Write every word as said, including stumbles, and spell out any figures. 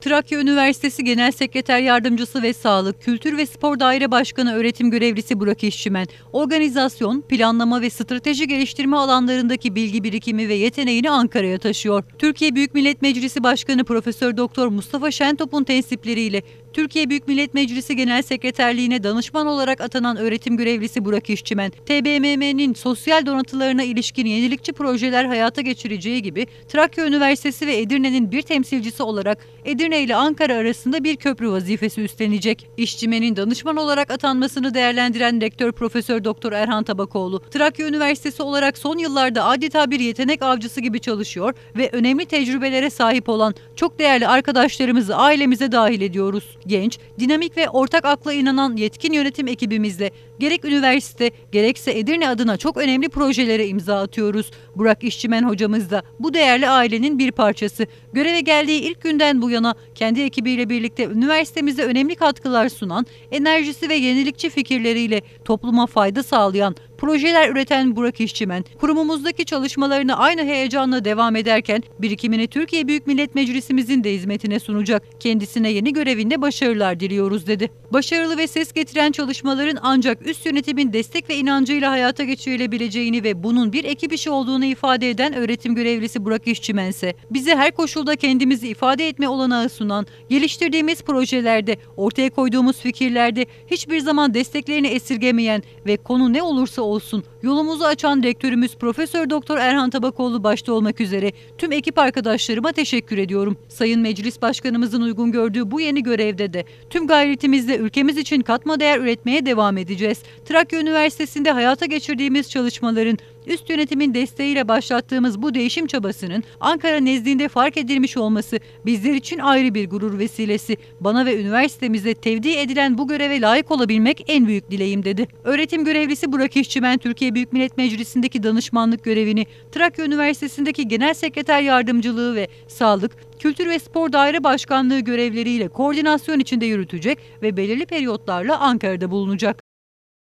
Trakya Üniversitesi Genel Sekreter Yardımcısı ve Sağlık, Kültür ve Spor Daire Başkanı Öğretim Görevlisi Burak İşçimen, organizasyon, planlama ve strateji geliştirme alanlarındaki bilgi birikimi ve yeteneğini Ankara'ya taşıyor. Türkiye Büyük Millet Meclisi Başkanı Profesör Doktor Mustafa Şentop'un tensipleriyle Türkiye Büyük Millet Meclisi Genel Sekreterliğine danışman olarak atanan öğretim görevlisi Burak İşçimen, T B M M'nin sosyal donatılarına ilişkin yenilikçi projeler hayata geçireceği gibi Trakya Üniversitesi ve Edirne'nin bir temsilcisi olarak Edirne ile Ankara arasında bir köprü vazifesi üstlenecek. İşçimen'in danışman olarak atanmasını değerlendiren Rektör Profesör Doktor Erhan Tabakoğlu, Trakya Üniversitesi olarak son yıllarda adeta bir yetenek avcısı gibi çalışıyor ve önemli tecrübelere sahip olan çok değerli arkadaşlarımızı ailemize dahil ediyoruz. Genç, dinamik ve ortak akla inanan yetkin yönetim ekibimizle gerek üniversite gerekse Edirne adına çok önemli projelere imza atıyoruz. Burak İşçimen hocamız da bu değerli ailenin bir parçası. Göreve geldiği ilk günden bu yana kendi ekibiyle birlikte üniversitemize önemli katkılar sunan, enerjisi ve yenilikçi fikirleriyle topluma fayda sağlayan, projeler üreten Burak İşçimen, kurumumuzdaki çalışmalarını aynı heyecanla devam ederken birikimini Türkiye Büyük Millet Meclisimizin de hizmetine sunacak. Kendisine yeni görevinde başarılar diliyoruz dedi. Başarılı ve ses getiren çalışmaların ancak üst yönetimin destek ve inancıyla hayata geçirilebileceğini ve bunun bir ekip işi olduğunu ifade eden öğretim görevlisi Burak İşçimen ise bize her koşulda kendimizi ifade etme olanağı sunan, geliştirdiğimiz projelerde, ortaya koyduğumuz fikirlerde hiçbir zaman desteklerini esirgemeyen ve konu ne olursa olsun yolumuzu açan rektörümüz Profesör Doktor Erhan Tabakoğlu başta olmak üzere tüm ekip arkadaşlarıma teşekkür ediyorum. Sayın Meclis Başkanımızın uygun gördüğü bu yeni görevde de tüm gayretimizle ülkemiz için katma değer üretmeye devam edeceğiz. Trakya Üniversitesi'nde hayata geçirdiğimiz çalışmaların üst yönetimin desteğiyle başlattığımız bu değişim çabasının Ankara nezdinde fark edilmiş olması bizler için ayrı bir gurur vesilesi. Bana ve üniversitemize tevdi edilen bu göreve layık olabilmek en büyük dileğim dedi. Öğretim görevlisi Burak İşçimen, Türkiye Büyük Millet Meclisi'ndeki danışmanlık görevini Trakya Üniversitesi'ndeki Genel Sekreter Yardımcılığı ve Sağlık, Kültür ve Spor Daire Başkanlığı görevleriyle koordinasyon içinde yürütecek ve belirli periyotlarla Ankara'da bulunacak.